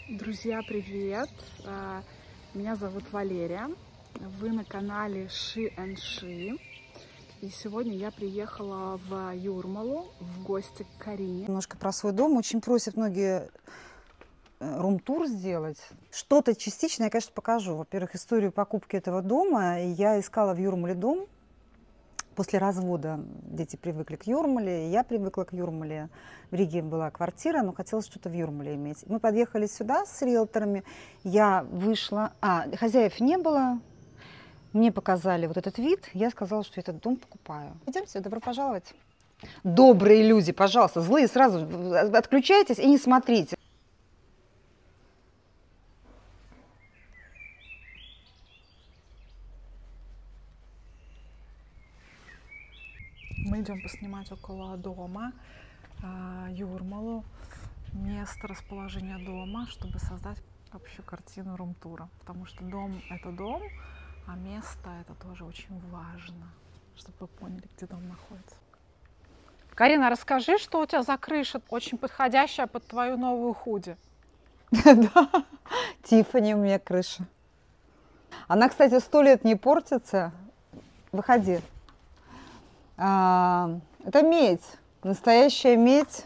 Друзья, привет! Меня зовут Валерия. Вы на канале She and She. И сегодня я приехала в Юрмалу в гости к Карине. Немножко про свой дом. Очень просят многие рум-тур сделать. Что-то частично я, конечно, покажу. Во-первых, историю покупки этого дома. Я искала в Юрмале дом. После развода дети привыкли к Юрмале, я привыкла к Юрмале. В Риге была квартира, но хотелось что-то в Юрмале иметь. Мы подъехали сюда с риэлторами. Я вышла... хозяев не было. Мне показали вот этот вид. Я сказала, что этот дом покупаю. Идемте, добро пожаловать. Добрые люди, пожалуйста, злые сразу отключайтесь и не смотрите. Мы идем поснимать около дома Юрмалу, место расположения дома, чтобы создать общую картину рум-тура. Потому что дом – это дом, а место – это тоже очень важно, чтобы вы поняли, где дом находится. Карина, расскажи, что у тебя за крыша, очень подходящая под твою новую худи. Да, Тиффани у меня крыша. Она, кстати, 100 лет не портится. Выходи. Это медь, настоящая медь.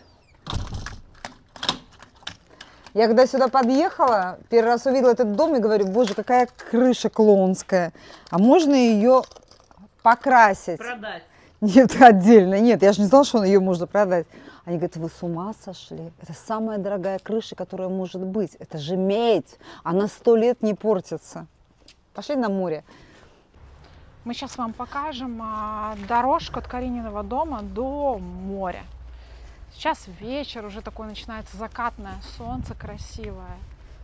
Я когда сюда подъехала, первый раз увидела этот дом и говорю: боже, какая крыша клоунская. А можно ее покрасить? Продать. Нет, отдельно. Нет, я же не знала, что ее можно продать. Они говорят: вы с ума сошли? Это самая дорогая крыша, которая может быть. Это же медь. Она 100 лет не портится. Пошли на море. Мы сейчас вам покажем дорожку от Карининого дома до моря. Сейчас вечер, уже такое начинается закатное солнце красивое.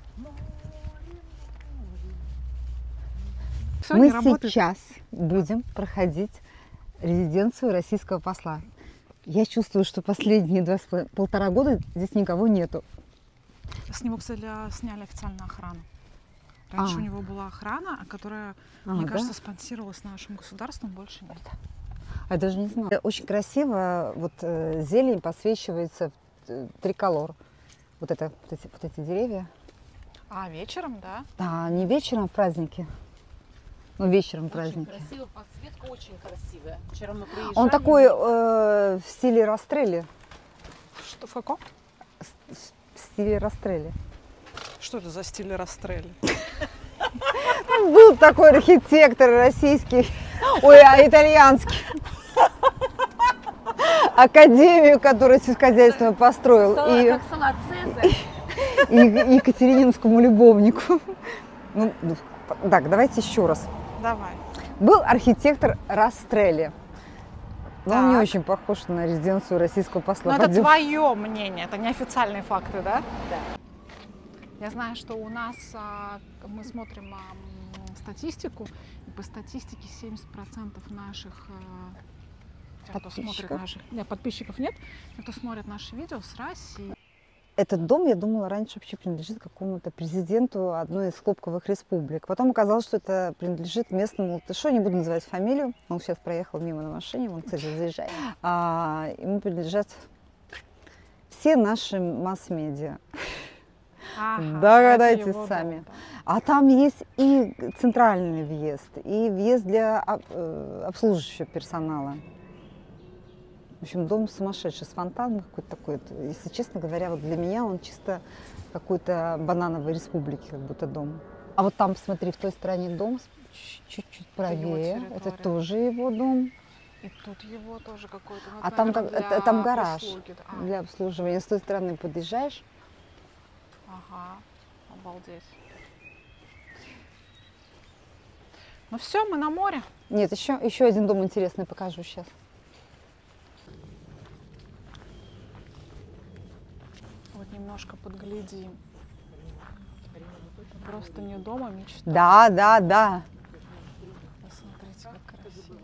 Всё, Мы не работает. сейчас будем проходить резиденцию российского посла. Я чувствую, что последние 1,5 года здесь никого нету. С него, кстати, сняли официальную охрану. Раньше у него была охрана, которая, мне кажется, спонсировалась нашим государством, больше нет. Я даже не знала. Очень красиво, вот зелень посвечивается в триколор. Вот эти деревья. А вечером, да? Да, не вечером в празднике, но вечером в празднике. Очень красиво, подсветка очень красивая. Вчера мы приезжали. Он такой в стиле Растрелли. Что, в каком? В стиле Растрелли. Что это за стиль Растрелли? Был такой архитектор российский, итальянский. Академию, которую сельскохозяйственную построил. Как салат Цезарь. И Екатерининскому любовнику. Ну, так, давайте еще раз. Давай. Был архитектор Растрелли. Но он не Так. очень похож на резиденцию российского посла. Но это Пойдем. твое мнение, это не официальные факты, да? Да. Я знаю, что у нас мы смотрим статистику, и по статистике 70% наших тех, кто смотрит подписчиков нет, тех, кто смотрит наши видео с России. Этот дом, я думала, раньше вообще принадлежит какому-то президенту одной из хлопковых республик. Потом оказалось, что это принадлежит местному латышу, не буду называть фамилию. Он сейчас проехал мимо на машине, он, кстати, заезжает. Ему принадлежат все наши масс-медиа. Ага, Догадайтесь это его сами. дом, да. А там есть и центральный въезд, и въезд для обслуживающего персонала. В общем, дом сумасшедший, с фонтаном какой-то такой. Если честно говоря, вот для меня он чисто какой-то банановой республики, как будто дом. А вот там, смотри, в той стороне дом, чуть-чуть правее, это тоже его дом. И тут его тоже какой-то. Ну, А это, там, наверное, там гараж прислуги, да. для обслуживания. С той стороны подъезжаешь. Ага, обалдеть. Ну все, мы на море. Нет, еще один дом интересный покажу сейчас. Вот немножко подглядим. Просто не дом, а мечта. Да, да, да. Посмотрите, как красиво.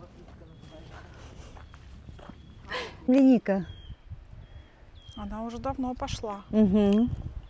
Линейка. Она уже давно пошла. Угу.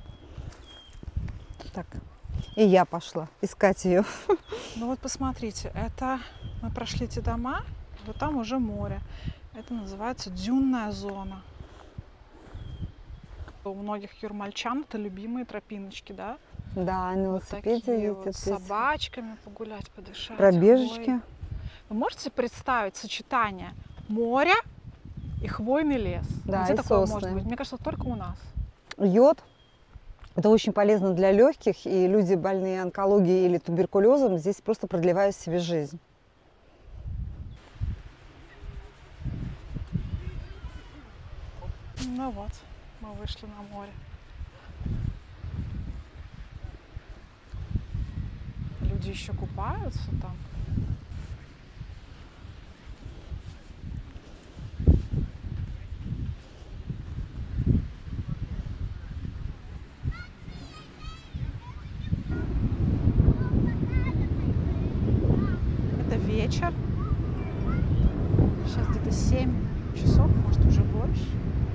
Так, и я пошла искать ее. Ну вот посмотрите, это мы прошли эти дома, вот там уже море. Это называется дюнная зона. У многих юрмальчан это любимые тропиночки, да? Да, на Вот велосипеде такие вот ездят. с собачками погулять, подышать. Пробежечки. Ой. Вы можете представить сочетание моря и хвойный лес? Да, Где и такое сосны. может быть? Мне кажется, только у нас. Йод. Это очень полезно для легких, и люди, больные онкологией или туберкулезом, здесь просто продлевают себе жизнь. Ну вот, мы вышли на море. Люди еще купаются там. Это вечер. Сейчас где-то 7 часов, может уже больше.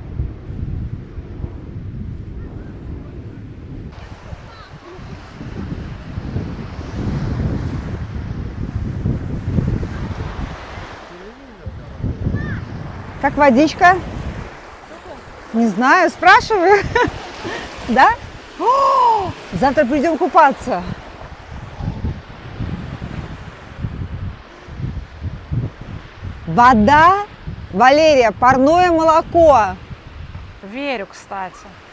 Как водичка? Не знаю, спрашиваю. Да? О, завтра придем купаться. Вода, Валерия, парное молоко. Верю, кстати.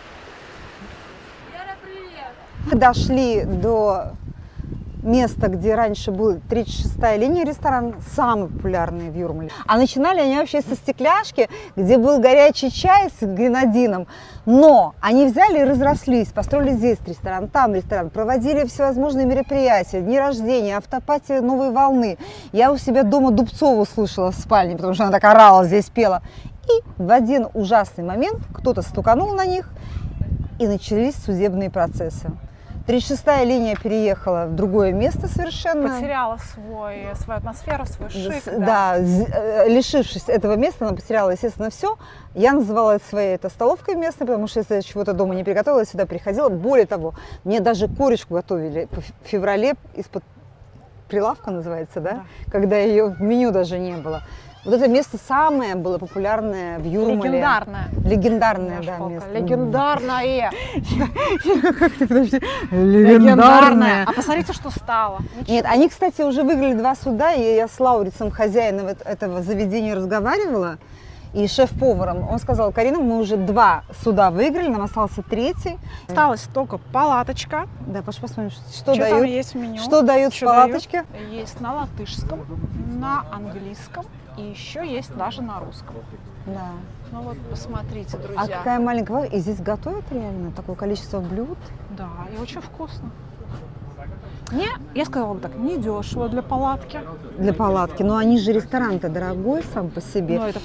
Дошли до места, где раньше был 36-я линия ресторан, самый популярный в Юрмале. А начинали они вообще со стекляшки, где был горячий чай с гренадином. Но они взяли и разрослись, построили здесь ресторан, там ресторан, проводили всевозможные мероприятия, дни рождения, автопати новой волны. Я у себя дома Дубцову слышала в спальне, потому что она так орала, здесь пела. И в один ужасный момент кто-то стуканул на них, и начались судебные процессы. 36-я линия переехала в другое место совершенно. Потеряла свою атмосферу, свой шик. Да, лишившись этого места, она потеряла, естественно, все. Я называла это своей столовкой местной, потому что если я чего-то дома не приготовила, я сюда приходила. Более того, мне даже корочку готовили в феврале из-под прилавка, называется, да? Когда ее в меню даже не было. Вот это место самое было популярное в Юрмале. Легендарное. Легендарное, Наш да, Фока. место. Легендарное. Как ты, подожди? Легендарное. А посмотрите, что стало. Ничего. Нет, они, кстати, уже выиграли 2 суда, и я с Лаурицем, хозяином этого заведения, разговаривала, и шеф-поваром. Он сказал: Карина, мы уже 2 суда выиграли, нам остался 3-й. Осталась только палаточка. Да, пошли посмотрим, что Что дают. там есть в меню? Что дают в Что палаточке? дают? Есть на латышском, на английском и еще есть даже на русском. Да. Ну вот, посмотрите, друзья. А какая маленькая, и здесь готовят реально такое количество блюд? Да, и очень вкусно. Я сказала бы так, не дешево для палатки. Для палатки. Но они же ресторан-то дорогой сам по себе. Но это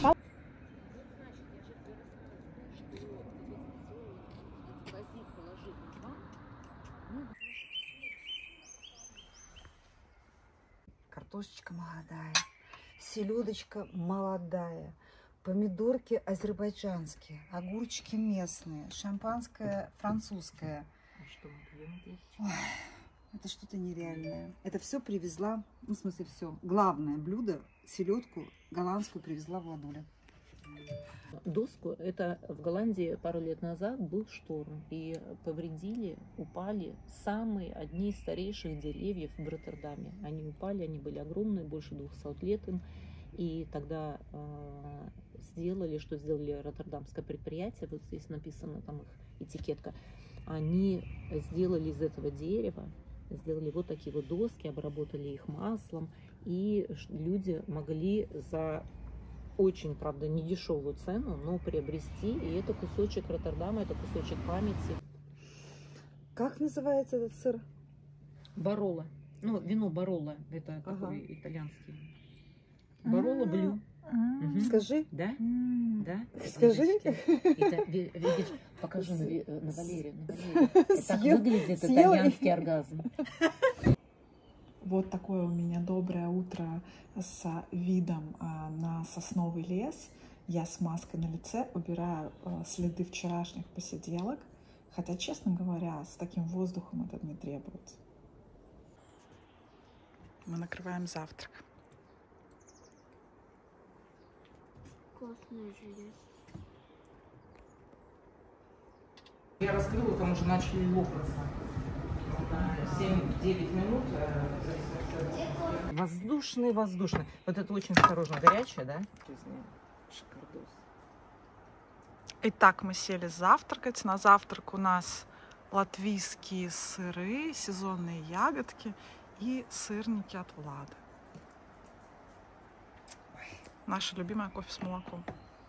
Картошечка молодая, селедочка молодая, помидорки азербайджанские, огурчики местные, шампанское французское. Ой, это что-то нереальное. Это все привезла, ну, в смысле, все. Главное блюдо, селедку голландскую привезла Владуля. Доску, это в Голландии пару лет назад был шторм, и повредили, упали одни из старейших деревьев в Роттердаме. Они упали, они были огромные, больше 200 лет им, и тогда сделали роттердамское предприятие, вот здесь написана там их этикетка, они сделали из этого дерева, сделали вот такие вот доски, обработали их маслом, и люди могли за очень, правда, недешевую цену, но приобрести, и это кусочек Роттердама, это кусочек памяти. Как называется этот сыр? Бароло. Ну, вино Бароло, это такой итальянский. Бароло Блю. Скажи. Да? Да? Скажи. Видишь, покажу на Валерию. Так выглядит итальянский оргазм. Вот такое у меня доброе утро с видом на сосновый лес. Я с маской на лице убираю следы вчерашних посиделок. Хотя, честно говоря, с таким воздухом это не требуется. Мы накрываем завтрак. Классное желе. Я раскрыла, там уже начали лопаться. 7-9 минут. Воздушный. Вот это очень осторожно. Горячее, да? Шикардос. Итак, мы сели завтракать. На завтрак у нас латвийские сыры, сезонные ягодки и сырники от Влады. Наша любимая кофе с молоком.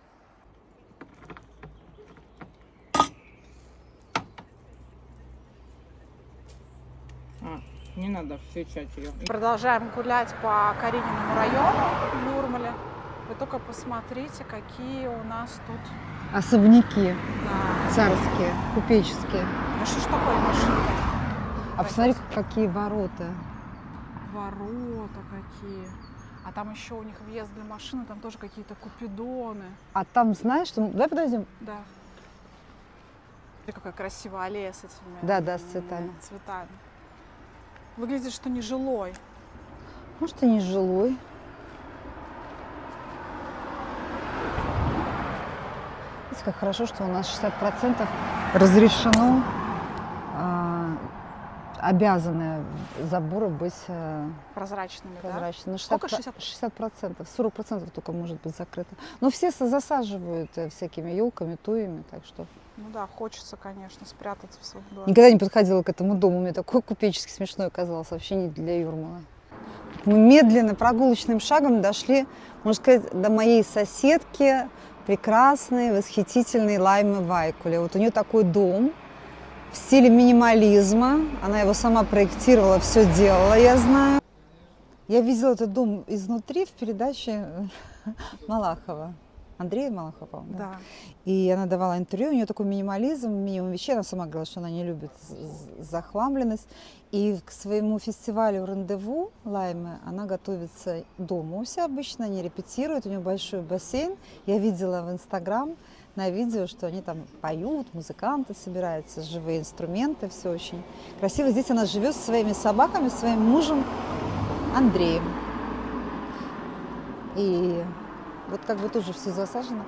Не надо встречать ее. Продолжаем гулять по Карининому району в Юрмале. Вы только посмотрите, какие у нас тут Особняки да. царские, купеческие. Ну что ж такое машина? А посмотри, какие ворота. Ворота какие. А там еще у них въезд для машины, там тоже какие-то купидоны. А там, знаешь, что... Давай подойдем. Да. Смотри, какая красивая аллея с этими Да, с цветами. цветами. Выглядит, что не жилой. Может, и не жилой. Видите, как хорошо, что у нас 60% разрешено, обязаны заборы быть Прозрачными, прозрачными. Ну, Сколько? 60%. 40% только может быть закрыто. Но все засаживают всякими елками, туями, так что... Ну да, хочется, конечно, спрятаться в своем доме. Никогда не подходила к этому дому. Мне такой купеческий смешной казался. Вообще не для Юрмала. Мы медленно, прогулочным шагом дошли, можно сказать, до моей соседки, прекрасной, восхитительной Лаймы Вайкуле. Вот у нее такой дом в стиле минимализма. Она его сама проектировала, все делала, я знаю. Я видела этот дом изнутри в передаче Малахова. Андрея Малахова. Да. И она давала интервью, у нее такой минимализм, минимум вещей. Она сама говорила, что она не любит захламленность. И к своему фестивалю «Рандеву» Лаймы она готовится дома у себя обычно, не репетирует. У нее большой бассейн. Я видела в Инстаграм на видео, что они там поют, музыканты собираются, живые инструменты, все очень красиво. Здесь она живет со своими собаками, своим мужем Андреем. И вот как бы тоже все засажено.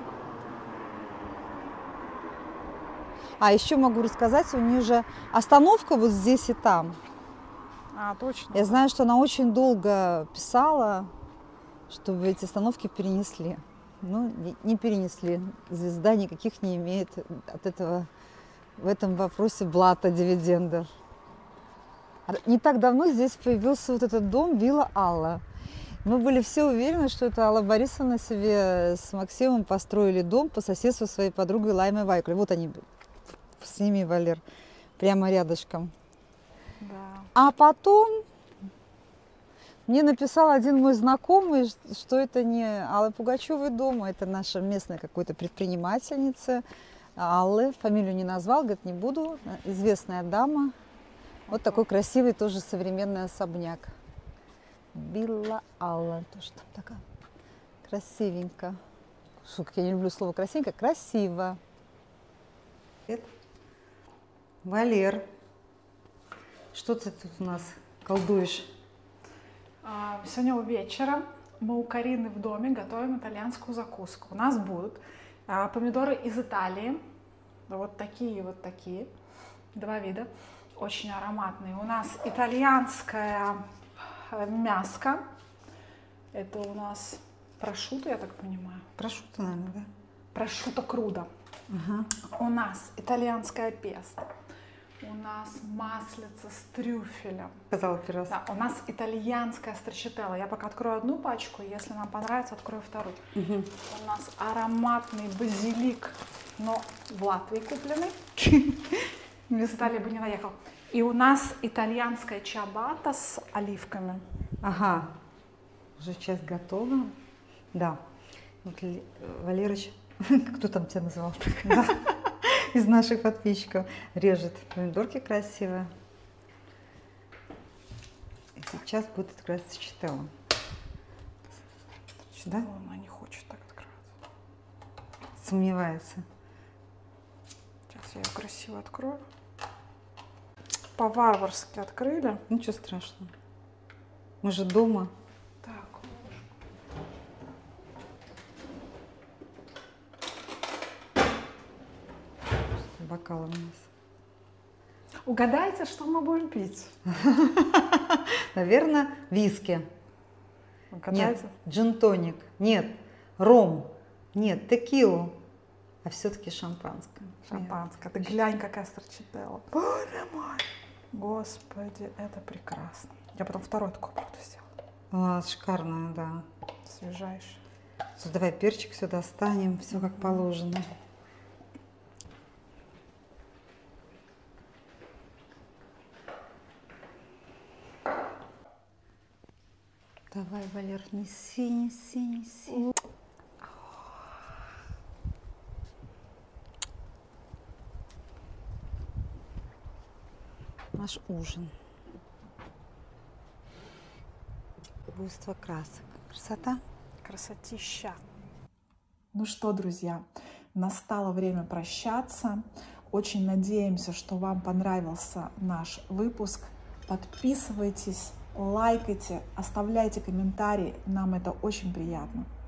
А еще могу рассказать, у нее же остановка вот здесь и там. А, точно. Я знаю, что она очень долго писала, чтобы эти остановки перенесли. Ну, не перенесли. Звезда никаких не имеет от этого, в этом вопросе блата дивидендов. Не так давно здесь появился вот этот дом «Вилла Алла». Мы были все уверены, что это Алла Борисовна себе с Максимом построили дом по соседству со своей подругой Лаймой Вайкуле. Вот они, сними, Валер, прямо рядышком. Да. А потом мне написал один мой знакомый, что это не Аллы Пугачевой дом, а это наша местная какой-то предпринимательница Аллы. Фамилию не назвал, говорит, не буду. Известная дама. Вот такой красивый тоже современный особняк. Вилла Алла. Тоже там такая красивенько. Слушай, как я не люблю слово красивенько. Красиво. Валер, что ты тут у нас колдуешь? Сегодня вечером мы у Карины в доме готовим итальянскую закуску. У нас будут помидоры из Италии. Вот такие. Два вида. Очень ароматные. У нас итальянская мяско. Это у нас прошутто, я так понимаю. Прошутто, наверное, да? Прошутто крудо. Ага. У нас итальянское песто. У нас маслица с трюфелем. Сказала первый раз. Да, у нас итальянская строчителла. Я пока открою одну пачку, если нам понравится, открою вторую. Угу. У нас ароматный базилик, но в Латвии купленный. Из Италии бы не наехал. И у нас итальянская чиабатта с оливками. Ага, уже часть готова. Да. Вот Валерыч, кто там тебя называл? Да. Из наших подписчиков режет помидорки красиво. И сейчас будет открываться строчителла. Да? Она не хочет так открываться. Сомневается. Сейчас я ее красиво открою. По-варварски открыли. Ничего страшного. Мы же дома. Так. Бокалы у нас. Угадайте, что мы будем пить? Наверное, виски. Нет, Угадайте. джин-тоник. Нет, ром. Нет, текилу. А все-таки шампанское. Шампанское. Ты глянь, какая строчителла. Боже мой. Господи, это прекрасно. Я потом второй такой буду сделать. Шикарное, да. Свежайший. Давай перчик сюда станем, все как положено. Давай, Валер, неси, неси, неси. Наш ужин. Буйство красок. Красота. Красотища. Ну что, друзья, настало время прощаться. Очень надеемся, что вам понравился наш выпуск. Подписывайтесь, лайкайте, оставляйте комментарии. Нам это очень приятно.